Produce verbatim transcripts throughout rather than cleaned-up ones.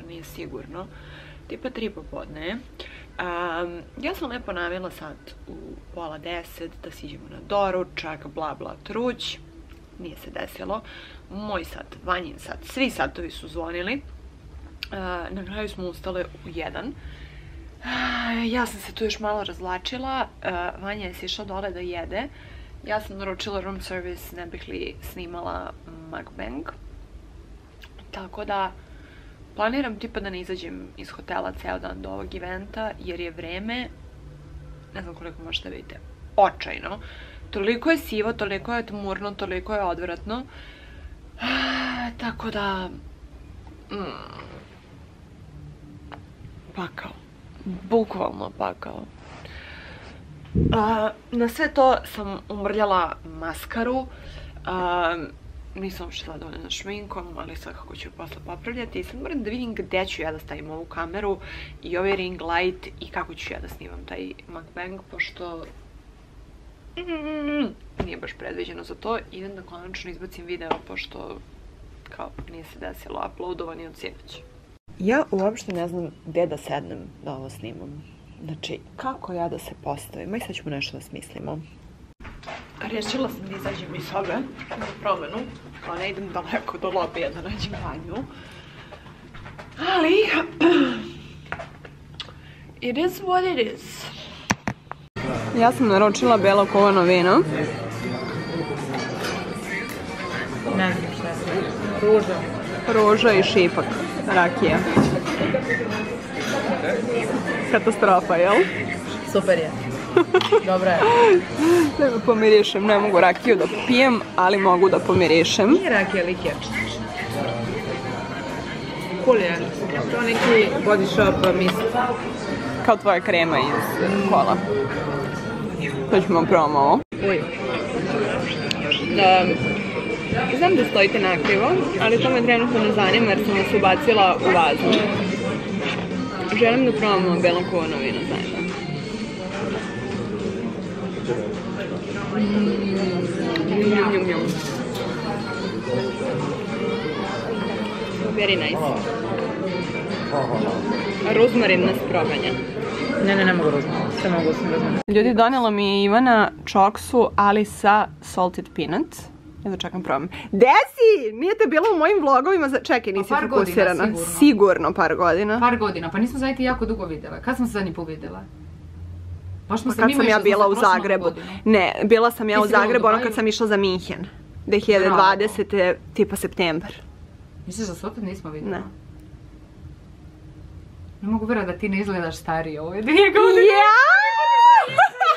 možda nije sigurno. Tipa tri popodne. Ja sam lepo navela sad u pola deset da siđemo na doručak, bla bla truć. Nije se desilo. Moj sat, Vanjin sat, svi satovi su zvonili. Na kraju smo ustale u jedan. Ja sam se tu još malo razvlačila. Vanja je sišla dole da jede. Ja sam naručila room service, ne bih li snimala mukbang. Tako da planiram tipa da ne izađem iz hotela ceo dan do ovog eventa, jer je vreme, ne znam koliko možete vidite, očajno. Toliko je sivo, toliko je tmurno, toliko je odvratno. Tako da... Mm, pakao. Bukvalno pakao. Na sve to sam umrljala maskaru. Nisam uopšte zadovoljna šminkom, ali svakako ću posle popravljati. I sad moram da vidim gde ću ja da stavim ovu kameru i ovaj ring light i kako ću ja da snimam taj mukbang, pošto nije baš predviđeno za to. Idem da konačno izbacim video, pošto kao nije se desilo uploadovanje od sinoć. Ja uopšte ne znam gde da sednem da ovo snimam. Znači, kako ja da se postavim? Aj sad ćemo nešto da smislimo. Rješila sam da izađem iz sobe za promenu, kao ne idem daleko do lobija da nađem Vanju. Ali, it is what it is. Ja sam naručila belo kovano vino. Ne znam šta je. Ruža. Ruža i šipak. Rakija. Katastrofa, jel? Super je. Dobra je. Da me pomirišem, ne mogu rakiju da pijem, ali mogu da pomirišem. Nije rakija, likjer. Cool je. To neki body shop mist. Kao tvoja krema iz kola. To ćemo probamo ovo. Uj. Znam da stojite nakrivo, ali to me trenutno ne zanima jer sam vas ubacila u vazu. Želim da probamo belo kovano vino zajedno. Njum, njum, njum. Very nice. Rozmarin nas probanja. Ne, ne, ne mogu rozmarin. Sve mogu sam rozmarin. Ljudi, donela mi je Ivana čoksu, ali sa salted peanut. Ja da čekam probam. Desi! Nije te bilo u mojim vlogovima za... Čekaj, nisi fokusirana. Par godina, sigurno. Sigurno par godina. Par godina, pa nismo zajedno jako dugo vidjela. Kad smo se zadnji put vidjela? Pa kad sam ja bila u Zagrebu. Ne, bila sam ja u Zagrebu ono kad sam išla za Minhen. dve hiljade dvadesete. tipa septembar. Misliš da se opet nismo vidjela? Ne. Ne mogu vjerati da ti ne izgledaš starije ove dvije godine. Ja!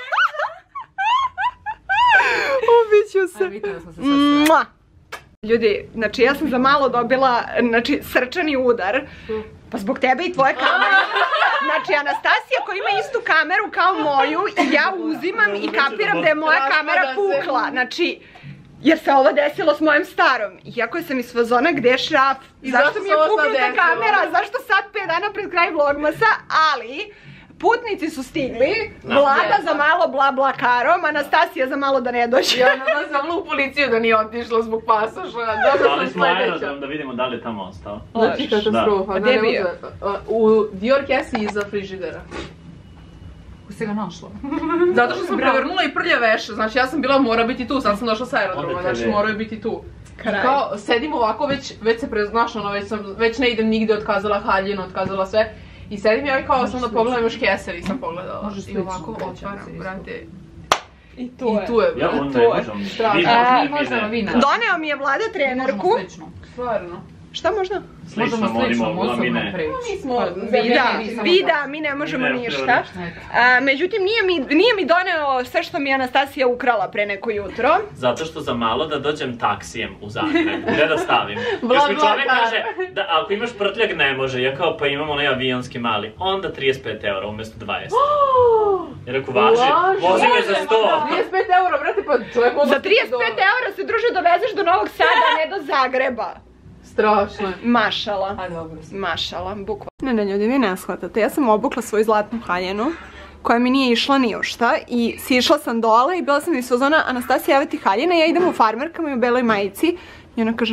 Ubiću se. A vidjela smo se sad. Ljudi, znači ja sam za malo dobila, znači, srčani udar. Pa zbog tebe i tvoje kamere. Znači, Anastasija koja ima istu kameru kao moju, ja uzimam i kapiram da je moja kamera pukla. Znači, jer se ovo desilo s mojom starom. Iako sam iz fazona gde je šraf. Zašto mi je puknuta kamera? Zašto sad pet dana pred kraj vlogmasa? Ali, putnici su stigli, Vlada za malo bla bla karom, Anastasija za malo da ne dođe. Ja nam sam u policiju da nije otišla zbog pasoša. Dobro sam sledeća. Da vidimo da li je tamo ostao. Znači katastrofa. Gdje je bio? U Dior kesi iza frižidera. Kako si ga našla? Zato što sam prevrnula i prlje veše, znači ja sam bila mora biti tu, sad sam došla sa aerodroma, znači moraju biti tu. Kao sedim ovako, već se preznaš, već ne idem nigde, otkazala haljinu, otkazala sve. I sedim ja i kao sam da pogledam još keser i sam pogledala. I ovako otvaram, brate. I tu je. I tu je, brate. Ja, on ne možemo. Strašno. Možemo vi naći. Doneo mi je Vlada trenerku. Možemo slično. Stvarno. Šta možda? Slično, možemo, a mi ne. Nismo, vi da, mi ne možemo ništa. Međutim, nije mi doneo sve što mi je Anastasija ukrala pre neko jutro. Zato što za malo da dođem taksijem u Zagreb. Gde da stavim? Još mi čovjek kaže, ako imaš prtljak ne može. Ja kao, pa imam onaj avionski mali. Onda trideset pet eura umjesto dvadeset. Ja rekao, važi, vozi me za sto. trideset pet eura, brate, pa to je mogo... Za trideset pet eura se, druže, dovezeš do Novog Sada, a ne do Zagreba. Strašno je. Mašala. A dobro si. Mašala, bukvalno. Ne, ne, ljudi, vi ne shvatate. Ja sam obukla svoju zlatnu haljenu, koja mi nije išla ni u šta, i sišla sam dole i bila sam iz fazona, Anastasija, evo ti haljina, ja idem u farmerkama i u beloj majici. I ona kaže, ne,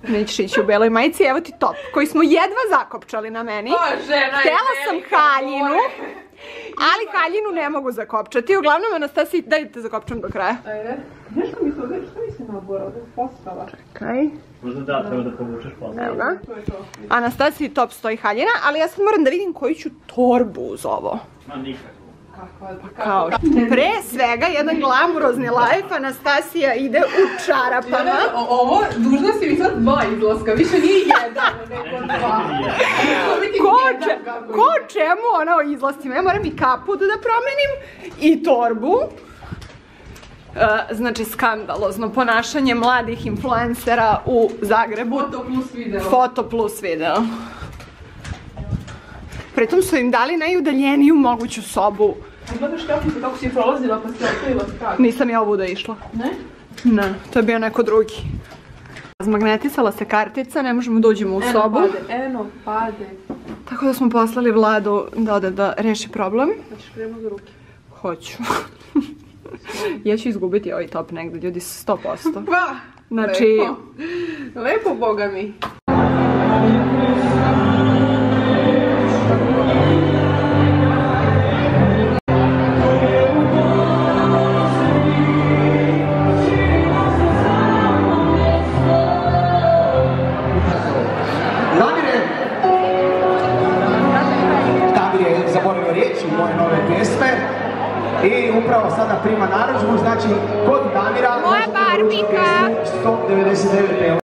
nećeš ići u beloj majici, evo ti top, koji smo jedva zakopčali na meni. Htjela sam haljinu, ali haljinu ne mogu zakopčati. Uglavnom, Anastasija, daj da te zakopčam do kraja. Ajde. Nešto mi se ovdje, što mi se nabora ovdje postala? Čekaj. Možda da, treba da povučeš posle. Evo ga. Anastasiji top stoji haljina, ali ja sad moram da vidim koju ću torbu uz ovo. Ma nikako. Kao pre svega jedan glamurozni life, Anastasija ide u čarapama. Ovo, dužna si mi sad dva izlaska, više nije jedan, nego dva. Ko čemu ona o izlascima? Ja moram i kaput da promenim i torbu. Znači, skandalozno ponašanje mladih influencera u Zagrebu. Foto plus video. Foto plus video. Pritom su im dali najudaljeniju moguću sobu. A gledaš kako si je prolazila pa si otkrila skak? Nisam ja ovuda išla. Ne? Ne, to je bio neko drugi. Razmagnetisala se kartica, ne možemo da uđemo u sobu. Eno pade, eno pade. Tako da smo poslali Vladu da ode da reši problem. Hoćeš kremu za ruke? Hoću. Ja ću izgubiti ovaj top negdje, ljudi, sto posto. Pa, znači... lepo. Lepo, boga mi. I upravo sada prima narudžbu, znači kod Damira moja Barbika sto devedeset devet eura.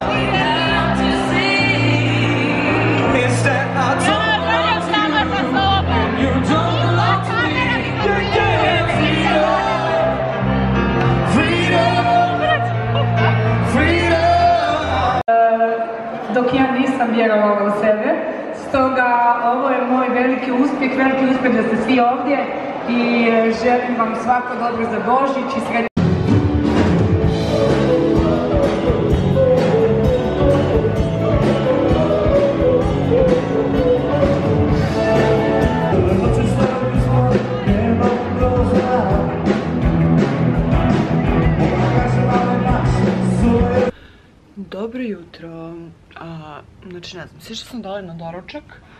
Dok ja nisam vjerovala u sebe, stoga ovo je moj veliki uspjeh, veliki uspjeh da ste svi ovdje i želim vam svako dobro za Božić i sretno. Dobro jutro. A, znači ne znam, sve što sam dala na doručak.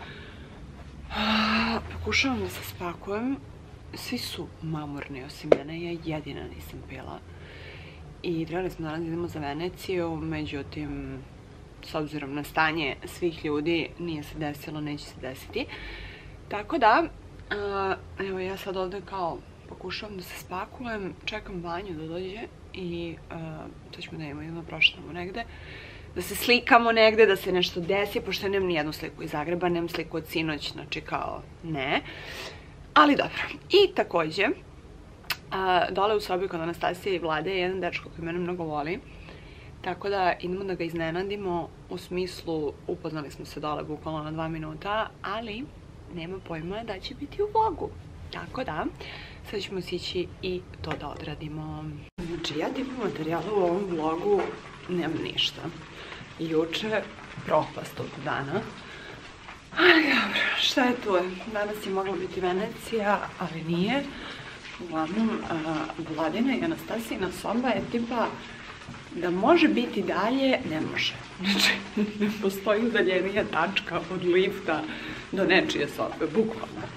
A, pokušavam da se spakujem. Svi su mamurni osim mene, ja jedina nisam pila. I trebali smo danas da idemo za Veneciju, međutim, s obzirom na stanje svih ljudi, nije se desilo, neće se desiti. Tako da, a, evo ja sad ovdje kao pokušavam da se spakujem, čekam Vanju da dođe i a, to ćemo da imamo, idemo da prošetamo negde. Da se slikamo negde, da se nešto desi, pošto nemam nijednu sliku iz Zagreba, nemam sliku od sinoć, znači kao ne. Ali dobro. I također, dole u sobi kod Anastasije i Vlade je jedan dečko koji mene mnogo voli. Tako da idemo da ga iznenadimo, u smislu upoznali smo se dole bukvalno na dva minuta, ali nema pojma da će biti u vlogu. Tako da, sad ćemo sići i to da odradimo. Znači, ja tipu materijala u ovom vlogu nemam ništa. Juče propast od dana. Ali dobro, šta je tu? Danas je mogla biti Venecija, ali nije. Uglavnom, Vladina i Anastasijina soba je tipa da može biti dalje, ne može. Znači, ne postoji udaljenija tačka od lifta do nečije sobe, bukvalno.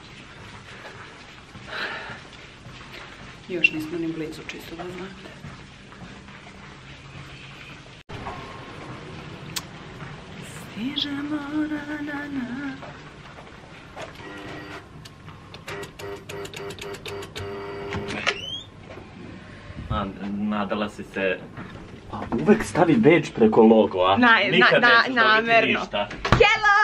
Još nismo ni blizu, čisto da znate. Stižemo, na, na, na. Nadala si se... Uvek stavi bedž preko logoa. Nikad nećeš dobiti ništa. Hello!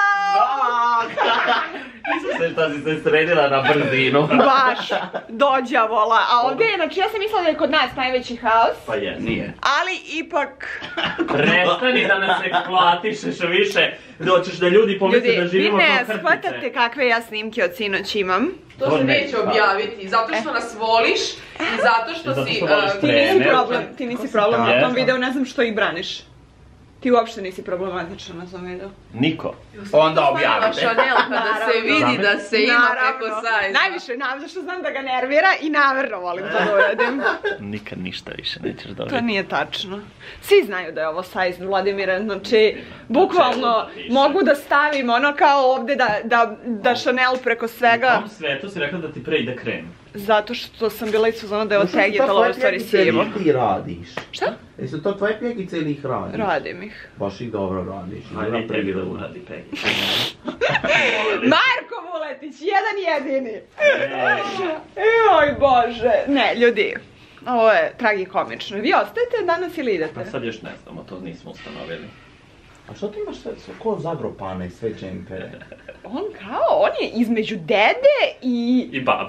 Nisam se šta si se sredila na brzinu. Baš, dođavola. A ovdje je, znači ja sam mislila da je kod nas najveći haos. Pa je, nije. Ali ipak... Prestani da nas eksploatišeš više. Doćeš da ljudi pomisle da živimo kao krtice. Vi ne shvatate kakve ja snimke od sinoć imam. To se neće objaviti, zato što nas voliš i zato što si... Ti nisi problem, ti nisi problem na tom videu, ne znam što ih braniš. Ti uopšte nisi problematična na tom videu. Niko. Onda objavite. Chanel kada se vidi da se ima preko sajza. Najviše nam, zašto znam da ga nervira i namerno volim to da uradim. Nikad ništa više nećeš da To nije tačno. Svi znaju da je ovo sajz Vladimira, znači, bukvalno mogu da stavim ono kao ovde da Chanel preko svega. U tom svetu si rekla da ti pre ide krem. Zato što sam bila iz fazona da je otegitala ovo stvari sivo. Ti radiš. Šta? Jesu to tvoje pjegice ili ih radiš? Radim ih. Baš ih dobro radiš. Ajde i tebi da uradi pjegice. Marko Vuletić, jedan jedini. Joj bože. Ne, ljudi, ovo je tragikomično. Vi ostajete danas ili idete? Pa sad još ne znamo, to nismo ustanovili. A što ti imaš sve, ko zabropane sve džempere? On kao, on je između dede i... I babi.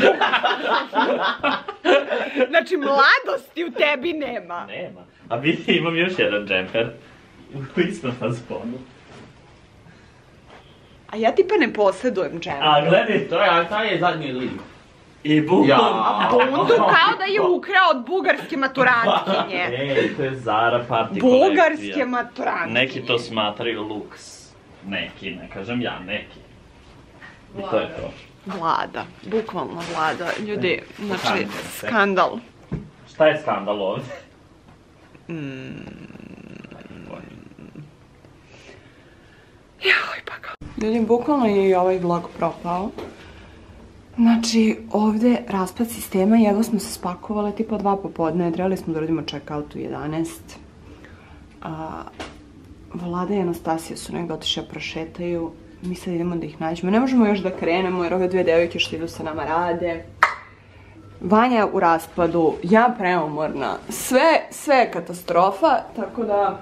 Znači, mladosti u tebi nema. Nema. A vidi, imam još jedan džemper. U istom fazonu. A ja tipa ne posjedujem džemper. A gledaj, To je, taj je zadnji lik. i bukvalno. Ja. Bundu kao da je ukrao od bugarske maturantkinje. Ej, to je Zara party kolekcija. Bugarske maturantkinje. Neki to smatraju luks. Neki, ne kažem ja, neki. I to je to. Vlada, bukvalno vlada. Ljudi, znači, Pokažite se. skandal. Šta je skandal ovdje? Joj, pa kao. Ljudi, bukvalno je i ovaj vlog propao. Znači, ovdje raspad sistema, jedva smo se spakovali, tipa dva popodne, trebali smo da radimo check-out u jedanaest. Vlada i Anastasija su negdje otišli da prošetaju, mi sad idemo da ih nađemo. Ne možemo još da krenemo jer ove dve devojke što idu sa nama rade. Vanja je u raspadu, ja preumorna, sve, sve je katastrofa, tako da...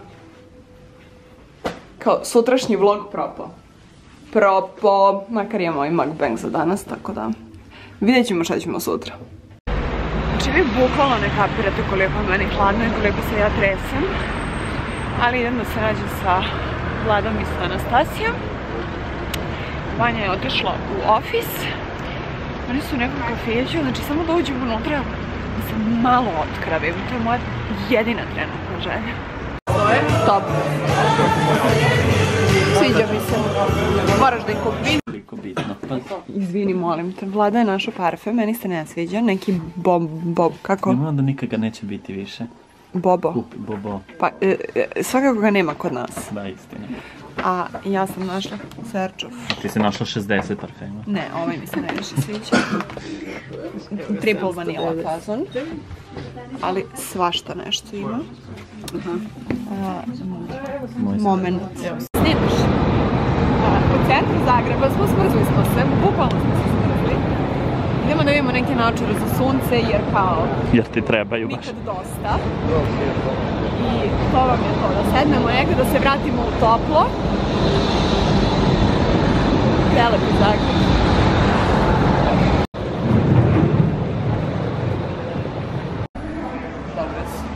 Kao, sutrašnji vlog propao. Propo, makar imamo ovaj mukbang za danas, tako da vidjet ćemo šta ćemo sutra. Znači vi bukvalno ne kapirate koliko je meni hladno i koliko se ja tresem, ali idem da se nađem sa Vladom i sa Anastasijom. Vanja je otišla u ofis, oni su u nekom kafeđu, znači samo da uđem unutra da se malo otkravim, to je moja jedina trenutna želja. Top. Sviđa mi se. Moraš da ih kupiš. Koliko bitno. Izvini, molim te. Vlada je našo parfem, meni se ne sviđa. Neki bob, bob, kako? Nemamo da nikad ga neće biti više. Bobo. Kupi, bobo. Pa, e, e, svakako ga nema kod nas. Da, istina. A ja sam našla Serčov. Ti si našla šezdeset parfema. Ne, ovaj mi se najviše sviđa. Triple vanilla fazon. Ali svašta nešto ima. A, moment. Snimaš. U centru Zagreba smo smrzli smo se, bukvalno smo se smrzli. Idemo da vidimo neke naočare za sunce jer kao... Jer ti trebaju baš. Nikad dosta. I to vam je to, da sednemo negdje, da se vratimo u toplo. Prelepi Zagreb. Dobre su.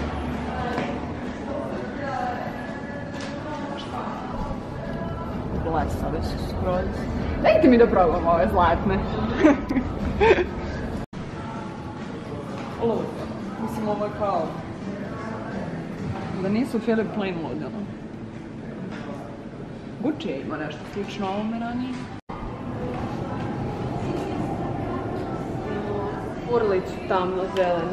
Blesave su skroz. Dajte mi da probam ove zlatne. Luka. Mislim, ovo je kao... Da nisu Philip Plain ludilo. Gucci ima nešto slično ovome ranije. Urlicu tamno zelenu.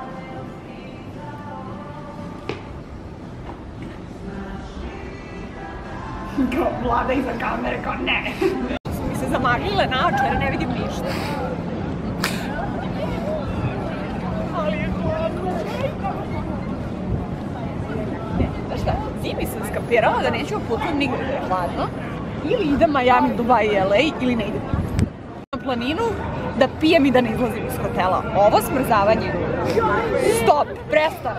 Kao Vlada iza kamere, kao ne. Su mi se zamaglile naočare, ne vidim ništa. Ali je hladno. Ne, znaš šta, zimi sam skapirala da neću putujem nigde da je hladno. Ili idem Miami, Dubai i L A, ili ne idem na planinu da pijem i da ne izlazim iz hotela. Ovo smrzavanje. Stop, prestane.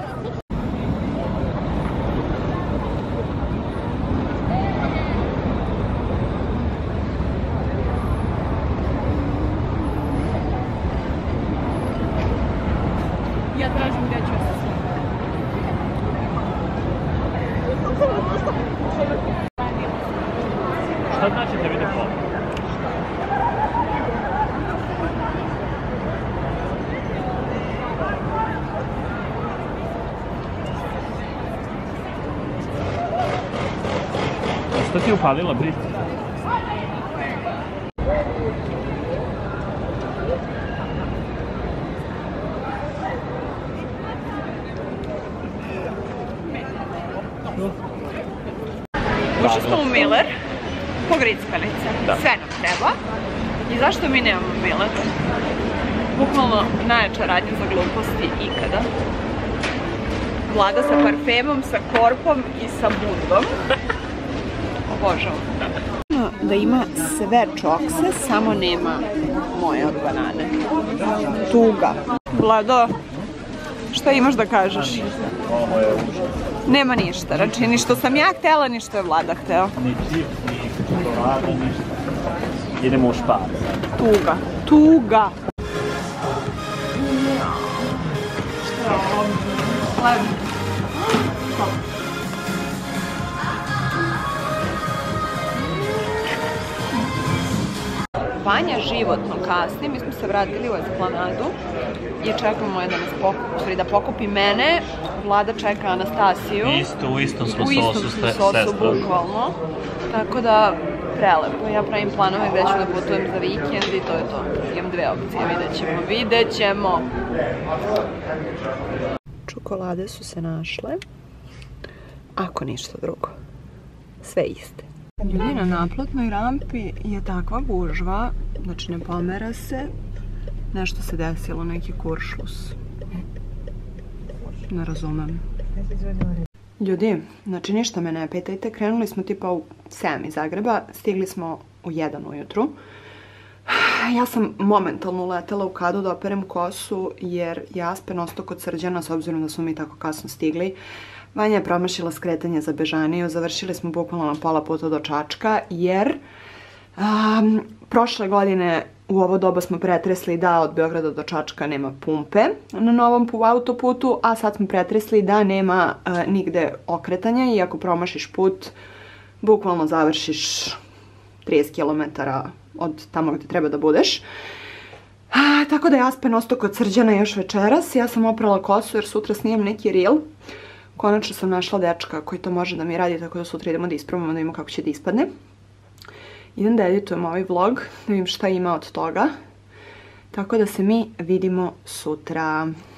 Ja tražim gdje ću se sve. Šta znači da vide foto? Što ti je upalila, Brit? Ušli smo u Miller, po grickanice, sve nam treba. I zašto mi nemamo Miller? Bukvalno najjača radnja za gluposti ikada. Vlada sa parfemom, sa korpom i sa bundom. Obožavam. Da ima sve čokse, samo nema moje od banane. Tuga. Vlado, šta imaš da kažeš? Ovo je užas. Nema ništa, znači ni što sam ja htjela, ni što je Vlada hteo. Ni čip, ni čokolada, ništa. Idemo u Špar. Tuga. Tuga. Vanja životno kasni, mi smo se vratili u Esplanadu i čekamo je da nas pokupi, da pokupi mene. Vlada čeka Anastasiju. Isto, u istom smo u istom sosu, smo sosu, bukvalno. Tako da, prelepo. Ja pravim planove gde ću da putujem za vikend i to je to. Imam dve opcije, vidjet ćemo, vidjet ćemo. Čokolade su se našle. Ako ništa drugo. Sve iste. Ljudi, na naplatnoj rampi je takva gužva, znači ne pomera se. Nešto se desilo, neki kuršlus. Ne razumem. Ljudi, znači ništa me ne pitajte, krenuli smo tipa u sedam iz Zagreba, stigli smo u jedan ujutru. Ja sam momentalno uletela u Kadu da operem kosu jer je Aspen ostao kod Srđana s obzirom da smo mi tako kasno stigli. Vanja je promašila skretanje za Bežaniju, završili smo bukvalno na pola puta do Čačka jer um, prošle godine u ovo doba smo pretresli da od Beograda do Čačka nema pumpe na novom autoputu, a sad smo pretresli da nema uh, nigde okretanja i ako promašiš put, bukvalno završiš trideset kilometara od tamo gdje treba da budeš. A, tako da je Aspen ostao kod Srđana još večeras. Ja sam oprala kosu jer sutra snimam neki reel. Konačno sam našla dečka koji to može da mi radi, tako da sutra idemo da isprobamo da vidimo kako će da ispadne. Idem da editujem ovaj vlog, da vidim šta ima od toga. Tako da se mi vidimo sutra.